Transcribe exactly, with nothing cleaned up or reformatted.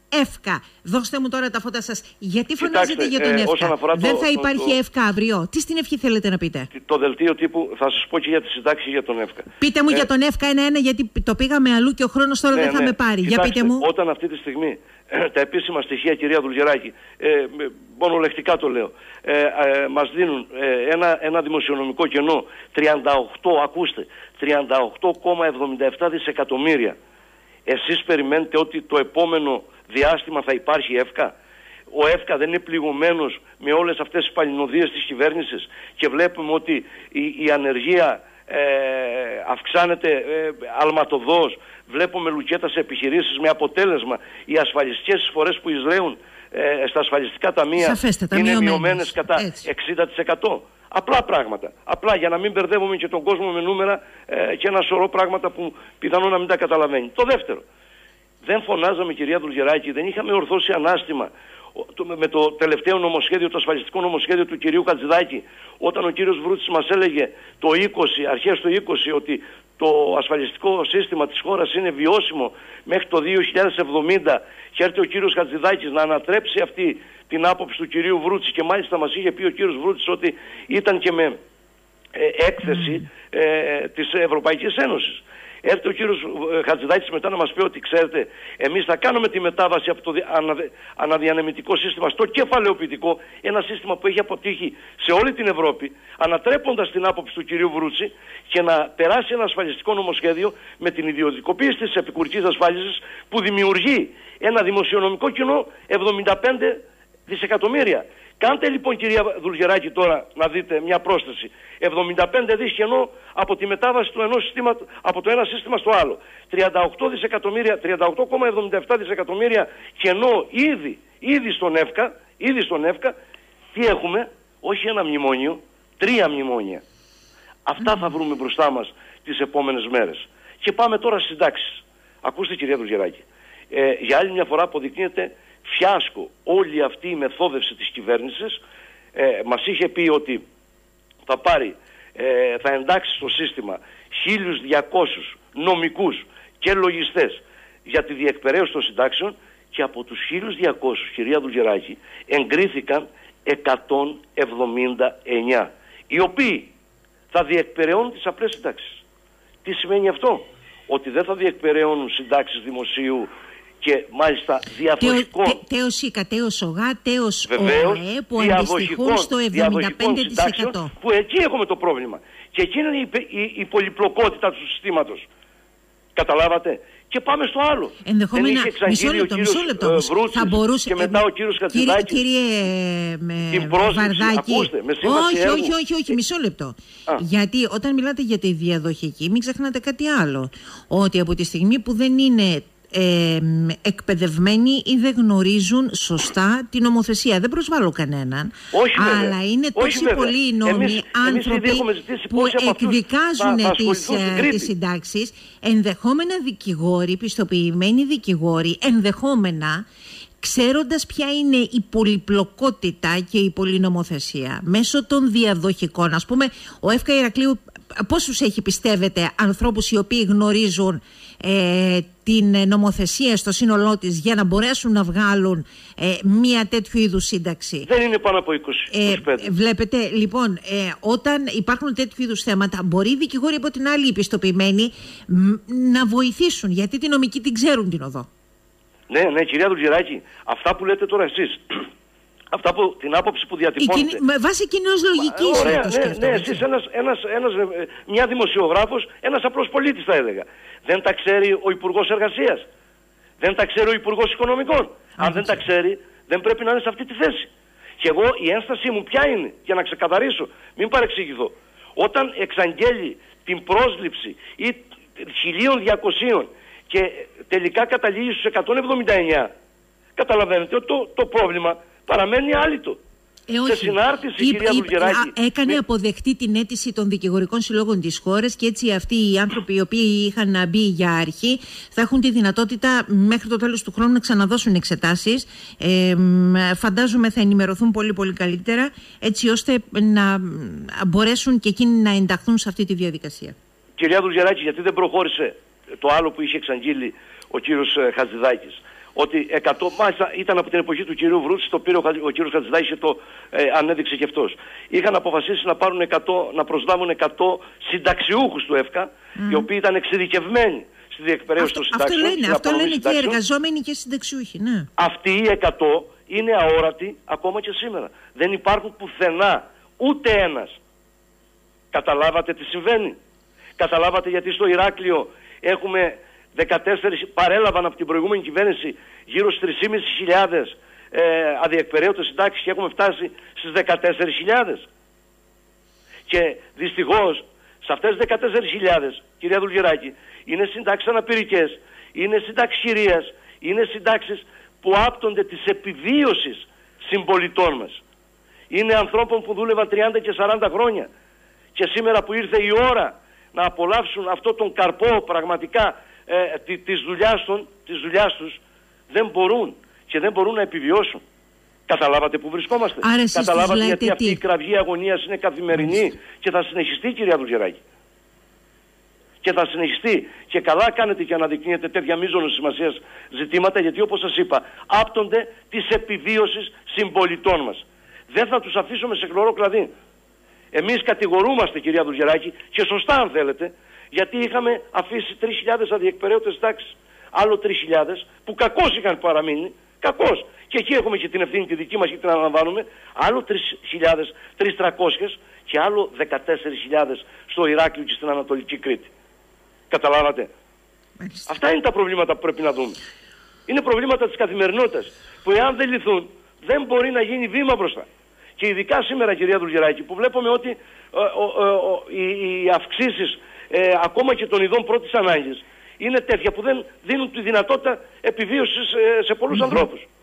ΕΦΚΑ. Δώστε μου τώρα τα φώτα σας. Γιατί φωνάζετε για τον ε, ΕΦΚΑ? Δεν το, θα υπάρχει το, ΕΦΚΑ αύριο? Τι στην ευχή θέλετε να πείτε? Το δελτίο τύπου θα σας πω και για τη συντάξη για τον ΕΦΚΑ. Πείτε μου ε, για τον ΕΦΚΑ ένα-ένα, γιατί το πήγαμε αλλού και ο χρόνος τώρα ναι, δεν θα ναι. με πάρει. Κοιτάξτε, για πείτε μου. Όταν αυτή τη στιγμή τα επίσημα στοιχεία, κυρία Δουλγεράκη, ε, μονολεκτικά το λέω, ε, ε, μας δίνουν ε, ένα, ένα δημοσιονομικό κενό τριάντα οκτώ, ακούστε, τριάντα οκτώ κόμμα εβδομήντα επτά δισεκατομμύρια. Εσείς περιμένετε ότι το επόμενο διάστημα θα υπάρχει ΕΦΚΑ? Ο ΕΦΚΑ δεν είναι πληγωμένος με όλες αυτές τις παλινοδίες της κυβέρνησης και βλέπουμε ότι η, η ανεργία ε, αυξάνεται ε, αλματοδός. Βλέπουμε λουκέτα σε επιχειρήσεις με αποτέλεσμα οι ασφαλιστικές εισφορές που εισραίουν ε, στα ασφαλιστικά ταμεία Σαφέστατα, είναι μειωμένες. μειωμένες κατά Έτσι. εξήντα τοις εκατό. Απλά πράγματα. Απλά για να μην μπερδεύουμε και τον κόσμο με νούμερα ε, και ένα σωρό πράγματα που πιθανόν να μην τα καταλαβαίνει. Το δεύτερο. Δεν φωνάζαμε, κυρία Δουλγεράκη, δεν είχαμε ορθώσει ανάστημα με το τελευταίο νομοσχέδιο, το ασφαλιστικό νομοσχέδιο του κυρίου Χατζηδάκη, όταν ο κύριος Βρούτσης μας έλεγε το είκοσι, αρχές του είκοσι, ότι το ασφαλιστικό σύστημα της χώρας είναι βιώσιμο μέχρι το δύο χιλιάδες εβδομήντα, και έρθει ο κύριος Χατζηδάκης να ανατρέψει αυτή την άποψη του κυρίου Βρούτση, και μάλιστα μας είχε πει ο κύριος Βρούτσης ότι ήταν και με ε, έκθεση ε, της Ευρωπαϊκής Ένωσης. Έρθει ο κύριος Χατζηδάκης μετά να μας πει ότι, ξέρετε, εμείς θα κάνουμε τη μετάβαση από το αναδιανεμητικό σύστημα στο κεφαλαιοποιητικό, ένα σύστημα που έχει αποτύχει σε όλη την Ευρώπη, ανατρέποντας την άποψη του κυρίου Βρούτση, και να περάσει ένα ασφαλιστικό νομοσχέδιο με την ιδιωτικοποίηση της επικουρικής ασφάλισης που δημιουργεί ένα δημοσιονομικό κοινό εβδομήντα πέντε δισεκατομμύρια. Κάντε λοιπόν, κυρία Δουλγεράκη, τώρα να δείτε μια πρόσθεση. εβδομήντα πέντε δις κενό από τη μετάβαση του ενός συστήματος, από το ένα σύστημα στο άλλο. τριάντα οκτώ δισεκατομμύρια, τριάντα οκτώ κόμμα εβδομήντα επτά δισεκατομμύρια κενό ήδη, ήδη στον ΕΦΚΑ, ήδη στον ΕΦΚΑ. Τι έχουμε? Όχι ένα μνημόνιο, τρία μνημόνια. Αυτά θα βρούμε μπροστά μας τις επόμενες μέρες. Και πάμε τώρα στις συντάξεις. Ακούστε, κυρία Δουλγεράκη, ε, για άλλη μια φορά αποδεικνύεται φιάσκο όλη αυτή η μεθόδευση της κυβέρνησης. Ε, μας είχε πει ότι θα πάρει, ε, θα εντάξει στο σύστημα χίλιους διακόσιους νομικούς και λογιστές για τη διεκπεραίωση των συντάξεων, και από τους χίλιους διακόσιους, κυρία Δουλγεράκη, εγκρίθηκαν εκατόν εβδομήντα εννιά, οι οποίοι θα διεκπεραιώνουν τις απλές συντάξεις. Τι σημαίνει αυτό? Ότι δεν θα διεκπεραιώνουν συντάξεις δημοσίου και μάλιστα διαδοχικών. Τε, τέος ΙΚΑ, τέος ΟΓΑ, τέος ΟΑΕ, που αντιστοιχούν στο εβδομήντα πέντε τοις εκατό. Που εκεί έχουμε το πρόβλημα. Και εκεί είναι η, η, η πολυπλοκότητα του συστήματος. Καταλάβατε? Και πάμε στο άλλο. Ενδεχόμενα, μισό λεπτό, μισό λεπτό. Θα μπορούσε, και μετά ο κύριος Χατζηδάκης. Κύριε, κύριε Βαρδάκη, ακούστε, με όχι, όχι, όχι, όχι, μισό λεπτό. Α. Γιατί όταν μιλάτε για τη διαδοχική, μην ξεχνάτε κάτι άλλο. Ότι από τη στιγμή που δεν είναι Ε, εκπαιδευμένοι ή δεν γνωρίζουν σωστά την νομοθεσία. Δεν προσβάλλω κανέναν. Όχι, αλλά βέβαια. Είναι τόσοι πολλοί οι νόμοι, εμείς, άνθρωποι εμείς που εκδικάζουν τις, τις συντάξεις, ενδεχόμενα δικηγόροι, πιστοποιημένοι δικηγόροι, ενδεχόμενα ξέροντας ποια είναι η πολυπλοκότητα και η πολυνομοθεσία μέσω των διαδοχικών. Ας πούμε, ο ΕΦΚΑ Ηρακλείου πόσους έχει, πιστεύετε, ανθρώπους οι οποίοι γνωρίζουν ε, την νομοθεσία στο σύνολό της για να μπορέσουν να βγάλουν ε, μία τέτοιου είδους σύνταξη? Δεν είναι πάνω από είκοσι είκοσι πέντε. Ε, βλέπετε, λοιπόν, ε, όταν υπάρχουν τέτοιου είδους θέματα, μπορεί οι δικηγόροι από την άλλη, οι πιστοποιημένοι, να βοηθήσουν, γιατί τη νομική την ξέρουν την οδό. Ναι, ναι, κυρία Δουλγεράκη, αυτά που λέτε τώρα εσείς, αυτά που, την άποψη που διατυπώνετε. Με βάση κοινώς λογικής. Ωραία, ναι, ναι, ναι, εσείς ένας, ένας, ένας, μια δημοσιογράφος, ένας απλός πολίτης θα έλεγα. Δεν τα ξέρει ο Υπουργός Εργασίας. Δεν τα ξέρει ο Υπουργός Οικονομικών. Α, Αν δεν τα ξέρει, δεν πρέπει να είναι σε αυτή τη θέση. Και εγώ η ένστασή μου ποια είναι, για να ξεκαθαρίσω, μην παρεξηγηθώ. Όταν εξαγγέλει την πρόσληψη ή χίλια διακόσια και τελικά καταλήγει στους εκατόν εβδομήντα εννιά, καταλαβαίνετε ότι το, το πρόβλημα παραμένει άλυτο. Ε, όχι. Σε συνάρτηση, Ή, κυρία ή, Δουλγεράκη. Έκανε με... αποδεκτή την αίτηση των δικηγορικών συλλόγων της χώρας, και έτσι αυτοί οι άνθρωποι οι οποίοι είχαν μπει για αρχή θα έχουν τη δυνατότητα μέχρι το τέλος του χρόνου να ξαναδώσουν εξετάσεις. Ε, φαντάζομαι θα ενημερωθούν πολύ πολύ καλύτερα, έτσι ώστε να μπορέσουν και εκείνοι να ενταχθούν σε αυτή τη διαδικασία. Κυρία Δουλγεράκη, γιατί δεν προχώρησε το άλλο που είχε εξαγγείλει ο κύριος Χατζηδάκης? ότι εκατό, μάλιστα ήταν από την εποχή του κυρίου Βρούτση, το πήρε ο, ο κύριος Χατζηδάκης και το ε, ανέδειξε και αυτός. Είχαν αποφασίσει να, πάρουν εκατό, να προσλάβουν εκατό συνταξιούχους του ΕΦΚΑ, mm. οι οποίοι ήταν εξειδικευμένοι στη διεκπαιρέωση των συντάξεων. Αυτό λένε, αυτό λένε και οι εργαζόμενοι και οι συνταξιούχοι. Ναι. Αυτοί οι εκατό είναι αόρατοι ακόμα και σήμερα. Δεν υπάρχουν πουθενά ούτε ένας. Καταλάβατε τι συμβαίνει? Καταλάβατε γιατί στο Ηράκλειο έχουμε δεκατέσσερις, παρέλαβαν από την προηγούμενη κυβέρνηση γύρω στις τρεις χιλιάδες πεντακόσιες ε, αδιεκπαιρέωτες συντάξεις και έχουμε φτάσει στις δεκατέσσερις χιλιάδες. Και δυστυχώς σε αυτές τις δεκατέσσερις χιλιάδες, κυρία Δουλγεράκη, είναι συντάξεις αναπηρικές, είναι συντάξεις χειρίας, είναι συντάξεις που άπτονται της επιβίωσης συμπολιτών μας. Είναι ανθρώπων που δούλευαν τριάντα και σαράντα χρόνια και σήμερα που ήρθε η ώρα να απολαύσουν αυτό τον καρπό πραγματικά ε, της δουλειάς, των, της δουλειάς τους, δεν μπορούν και δεν μπορούν να επιβιώσουν. Καταλάβατε που βρισκόμαστε? Άρα Καταλάβατε γιατί τι? αυτή η κραυγή αγωνίας είναι καθημερινή Μάλιστα. και θα συνεχιστεί, κυρία Δουλγεράκη. Και θα συνεχιστεί. Και καλά κάνετε και αναδεικνύετε τέτοια μείζωνος σημασίας ζητήματα, γιατί όπως σας είπα, άπτονται της επιβίωσης συμπολιτών μας. Δεν θα τους αφήσουμε σε χλωρό κλαδί. Εμείς κατηγορούμαστε, κυρία Δουλγεράκη, και σωστά αν θέλετε, γιατί είχαμε αφήσει τρεις χιλιάδες αδιεκπαιρέωτες τάξεις. Άλλο τρεις χιλιάδες που κακώς είχαν παραμείνει, κακώς. Και εκεί έχουμε και την ευθύνη τη δική μας και την αναλαμβάνουμε. Άλλο τρεις χιλιάδες τρεις χιλιάδες τριακόσιες και άλλο δεκατέσσερις χιλιάδες στο Ηράκλειο και στην Ανατολική Κρήτη. Καταλάβατε? Μάλιστα. Αυτά είναι τα προβλήματα που πρέπει να δούμε. Είναι προβλήματα της καθημερινότητας που εάν δεν λυθούν δεν μπορεί να γίνει βήμα μπροστά. Και ειδικά σήμερα, κυρία Δουλγεράκη, που βλέπουμε ότι ο, ο, ο, οι, οι αυξήσεις ε, ακόμα και των ειδών πρώτης ανάγκης είναι τέτοια που δεν δίνουν τη δυνατότητα επιβίωσης ε, σε πολλούς mm-hmm. ανθρώπους.